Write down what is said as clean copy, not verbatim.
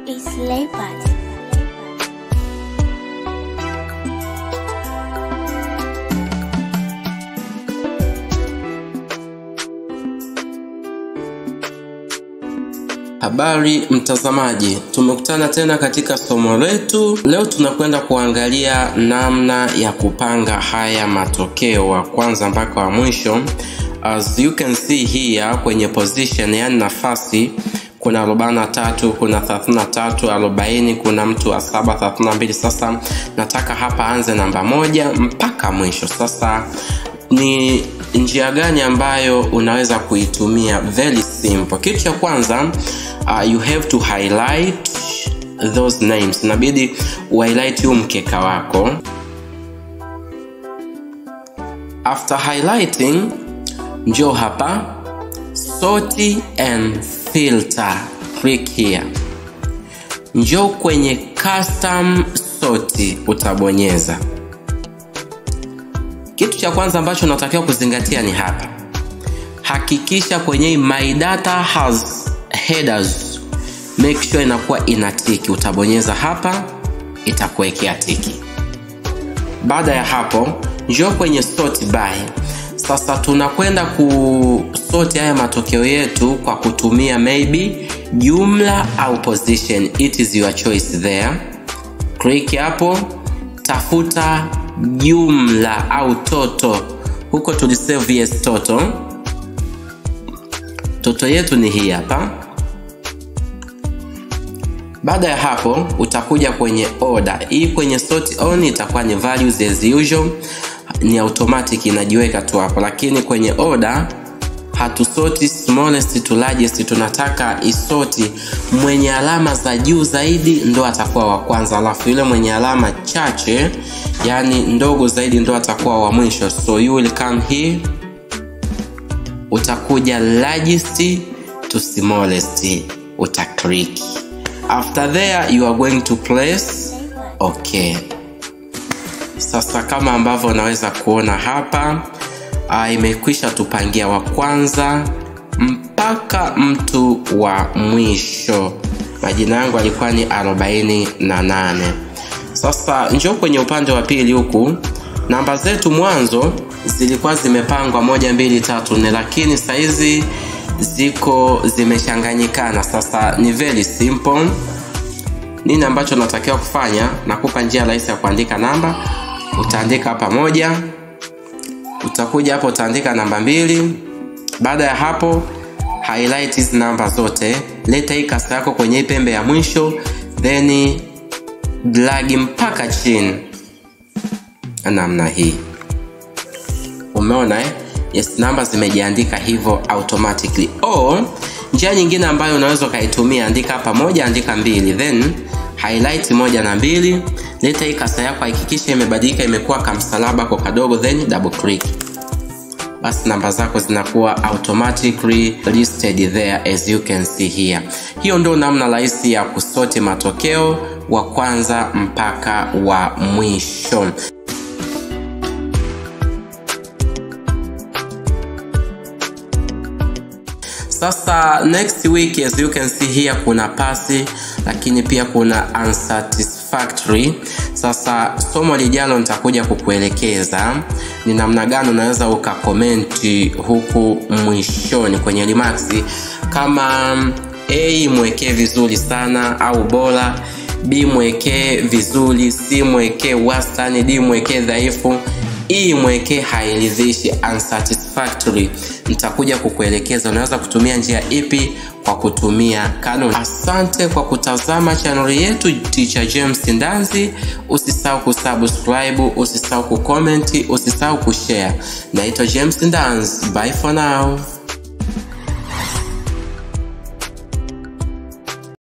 is leopard. Habari mtazamaji, tumekutana tena katika somo letu. Leo tunakwenda kuangalia namna ya kupanga haya matokeo wa kwanza mpaka wa mwisho. As you can see here kwenye position, yani nafasi, kuna 43, kuna 33, 40, kuna mtu wa 7, 32. Sasa nataka hapa anze namba 1 mpaka mwisho. Sasa ni njia gani ambayo unaweza kuitumia? Very simple. Kitu cha kwanza, you have to highlight those names. Inabidi highlight mkeka wako. After highlighting, njoo hapa sort and filter, click here. Njoo kwenye custom sort, utabonyeza. Kitu cha kwanza ambacho unatakiwa kuzingatia ni hapa. Hakikisha kwenye my data has headers, make sure inakuwa ina tiki. Utabonyeza hapa, itakuwekea tiki. Baada ya hapo, njoo kwenye sort by. Sasa tunakwenda kusort haya matokeo yetu kwa kutumia maybe jumla au position. It is your choice there. Click hapo, tafuta jumla au total. Huko tulisave yes total. Total yetu ni hii hapa. Baada ya hapo utakuja kwenye order. Hii kwenye sort on itakuwa ni values as usual, ni automatic inajiweka tu hapo. Lakini kwenye order hatusoti smallest to largest, tunataka isoti mwenye alama za juu zaidi ndo atakuwa wa kwanza, alafu yule mwenye alama chache yani ndogo zaidi ndo atakuwa wa mwisho. So you will come here, utakuja largest to smallest, utaclick. After there you are going to place okay. Sasa kama ambavyo unaweza kuona hapa, imekwisha tupangia wa kwanza mpaka mtu wa mwisho. Majina yangu alikuwa ni 48. Sasa njoo kwenye upande wa pili huku. Namba zetu mwanzo zilikuwa zimepangwa 1 2 3 4, lakini saizi ziko zimechanganyikana. Sasa ni very simple. Nini ambacho natakiwa kufanya? Nakupa njia rahisi ya kuandika namba. Utaandika hapa 1, utakuja hapo utaandika namba 2. Baada ya hapo highlight hizi namba zote, leta hii cursor yako kwenye pembe ya mwisho, then drag mpaka chini namna hii. Umeona Yes, namba zimejiandika hivyo automatically. Njia nyingine ambayo unaweza kaitumia, andika hapa 1, andika 2, then highlight 1 na 2, leta hii cursor yako, hakikisha imebadilika imekuwa kama msalaba kwa kadogo, then double click. Basi namba zako zinakuwa automatically listed there as you can see here. Hiyo ndio namna rahisi ya kusoti matokeo wa kwanza mpaka wa mwisho. Sasa next week as you can see here kuna pasi, lakini pia kuna unsatisfactory. Sasa somo lijalo nitakuja kukuelekeza ni namna gani unaweza ukakomenti huku mwishoni kwenye remarks, kama A mwekee vizuri sana au bora, B mwekee vizuri, C mwekee wastani, D mwekee dhaifu, E mwekee hairidhishi, unsatisfactory. Nitakuja kukuelekeza unaweza kutumia njia ipi kwa kutumia kanuni. Asante kwa kutazama channel yetu Teacher James Ndanzi. Usisahau kusubscribe, usisahau kucomment, usisahau kushare. Naitwa James Ndanzi. Bye for now.